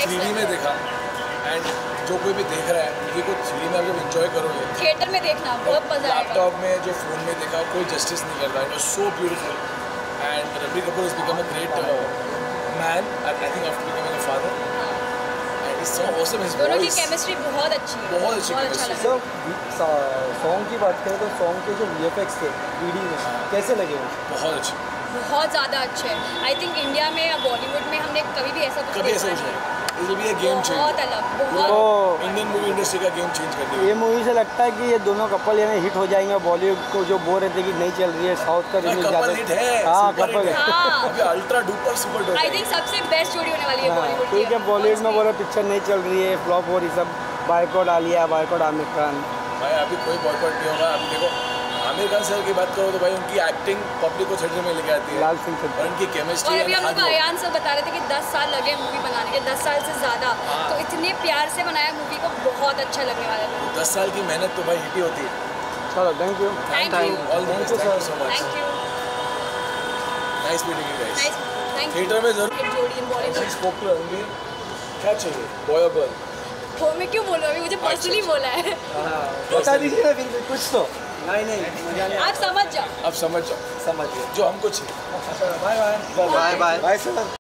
3D में देखा and जो कोई भी देख रहा है मूवी को 3D में आप जब एंजॉय करोगे थिएटर में देखना बहुत मजा आएगा। लैपटॉप में जो फोन में देखा कोई जस्टिस नहीं करता। It was so beautiful and Ranbir Kapoor has become a great man I think after becoming a father and he's so awesome his दोनों की voice केमिस्ट्री बहुत अच्छी है, बहुत अच्छी chemistry। लगा। सॉन्ग की बात करें तो सॉन्ग के जो VFX थे 3D में कैसे लगे वो? बहुत अच्छे, बहुत ज़्यादा अच्छे हैं। आई थिंक इंडिया में या बॉलीवुड में हमने कभी भी ऐसा कुछ कभी ऐसा देखा कुछ नहीं। नहीं। ये भी एक गेम चेंज बहुत अलग, तो बहुत इंडियन मूवी इंडस्ट्री का गेम चेंज कर दिया। ये मूवी से लगता है कि ये दोनों कपल यानी हिट हो जाएंगे। बॉलीवुड को जो बोल रहे थे कि नहीं चल रही है साउथ का रिलीज कपल हिट है, हाँ सुपर कपल हिट है। हाँ। अभी ultra duper super duper I think सबसे बेस्ट जोड़ी होने वाली है बॉलीवुड की। ठीक है बॉलीवुड में बोले पिक्चर नहीं चल रही है फ्लॉप हो रही सब बायकॉट आलिया बायकॉट आमिर खान। भाई अभी कोई बॉयकॉट नहीं होगा। अभी देखो आमिर खान सर की बात करो तो भाई उनकी एक्टिंग पब्लिक को थिएटर में लेके आती है। लाल सिंह चड्ढा और उनकी और केमिस्ट्री अभी हम लोग को अयान सर बता रहे थे कि 10 साल लगे मूवी बनाने के, 10 साल से ज़्यादा। तो इतने प्यार से बनाया मूवी को, बहुत अच्छा लगने वाला है। 10 साल की मेहनत तो भाई हिट ही होती है। चलो thank you Thank you. All the best, thank you so much, thank you, nice meeting you guys. Nice, thank you. Theatre में जरूर जोड़ी in Bollywood. Spoke to Ranbir, क्या चाहिए बॉय और गर्ल? वो मैं क्यों बोलूँ, अभी मुझे पर्सनली बोला है। बता दीजिए ना फिर कुछ तो। नहीं आप समझ जाओ। अब समझ जाओ समझ गए जो हमको चाहिए। Bye bye bye bye. Bye sir.